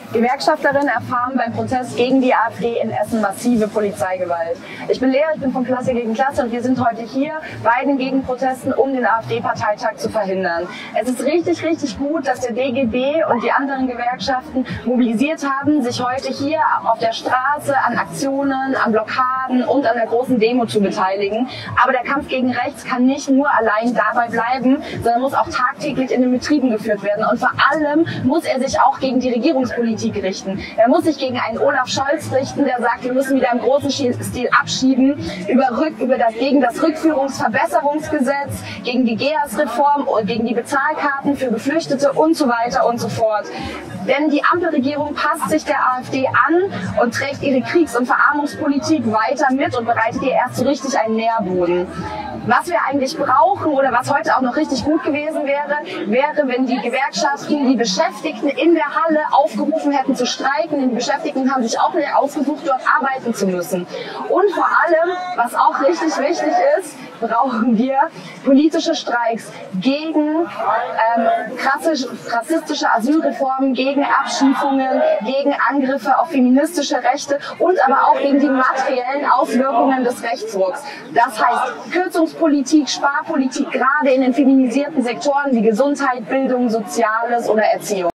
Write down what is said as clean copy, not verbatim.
Gewerkschafterinnen erfahren beim Protest gegen die AfD in Essen massive Polizeigewalt. Ich bin Lea, ich bin von Klasse gegen Klasse und wir sind heute hier bei den Gegenprotesten, um den AfD-Parteitag zu verhindern. Es ist richtig, richtig gut, dass der DGB und die anderen Gewerkschaften mobilisiert haben, sich heute hier auf der Straße an Aktionen, an Blockaden und an der großen Demo zu beteiligen. Aber der Kampf gegen rechts kann nicht nur allein dabei bleiben, sondern muss auch tagtäglich in den Betrieben geführt werden. Und vor allem muss er sich auch gegen die Regierungspolitik richten. Er muss sich gegen einen Olaf Scholz richten, der sagt, wir müssen wieder im großen Stil abschieben, gegen das Rückführungsverbesserungsgesetz, gegen die GEAS-Reform, gegen die Bezahlkarten für Geflüchtete und so weiter und so fort. Denn die Ampelregierung passt sich der AfD an und trägt ihre Kriegs- und Verarmungspolitik weiter mit und bereitet ihr erst so richtig einen Nährboden. Was wir eigentlich brauchen oder was heute auch noch richtig gut gewesen wäre, wenn die Gewerkschaften die Beschäftigten in der Halle aufgerufen hätten zu streiken. Denn die Beschäftigten haben sich auch nicht ausgesucht, dort arbeiten zu müssen. Und vor allem, was auch richtig wichtig ist, brauchen wir politische Streiks gegen rassistische Asylreformen, gegen Abschiebungen, gegen Angriffe auf feministische Rechte und aber auch gegen die materiellen Auswirkungen des Rechtsrucks. Das heißt Kürzungspolitik, Sparpolitik, gerade in den feminisierten Sektoren wie Gesundheit, Bildung, Soziales oder Erziehung.